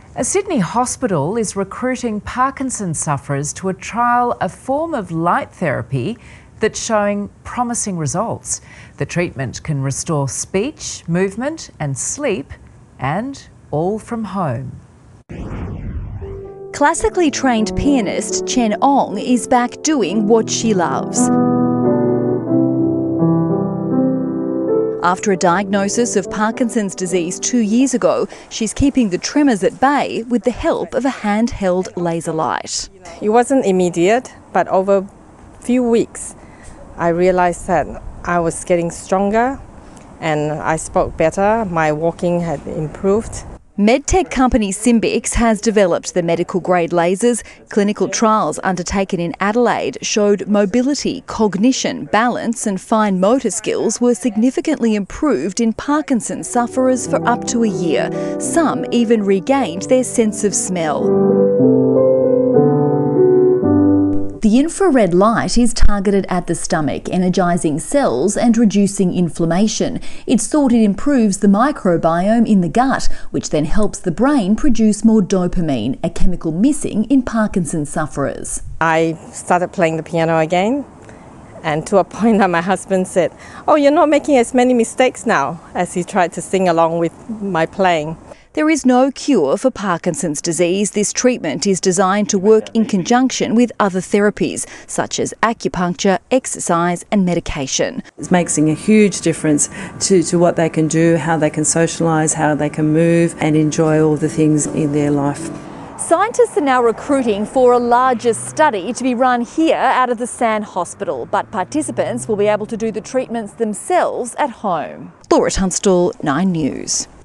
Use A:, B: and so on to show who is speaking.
A: A Sydney hospital is recruiting Parkinson sufferers to a trial, a form of light therapy that's showing promising results. The treatment can restore speech, movement and sleep, and all from home.
B: Classically trained pianist Chen Ong is back doing what she loves. After a diagnosis of Parkinson's disease 2 years ago, she's keeping the tremors at bay with the help of a handheld laser light.
C: It wasn't immediate, but over a few weeks, I realised that I was getting stronger and I spoke better, my walking had improved.
B: Medtech company Symbix has developed the medical-grade lasers. Clinical trials undertaken in Adelaide showed mobility, cognition, balance and fine motor skills were significantly improved in Parkinson's sufferers for up to a year. Some even regained their sense of smell. The infrared light is targeted at the stomach, energising cells and reducing inflammation. It's thought it improves the microbiome in the gut, which then helps the brain produce more dopamine, a chemical missing in Parkinson's sufferers.
C: I started playing the piano again, and to a point that my husband said, "Oh, you're not making as many mistakes now," as he tried to sing along with my playing.
B: There is no cure for Parkinson's disease. This treatment is designed to work in conjunction with other therapies, such as acupuncture, exercise and medication.
D: It's making a huge difference to what they can do, how they can socialise, how they can move and enjoy all the things in their life.
B: Scientists are now recruiting for a larger study to be run here out of the San Hospital, but participants will be able to do the treatments themselves at home. Laura Tunstall, 9 News.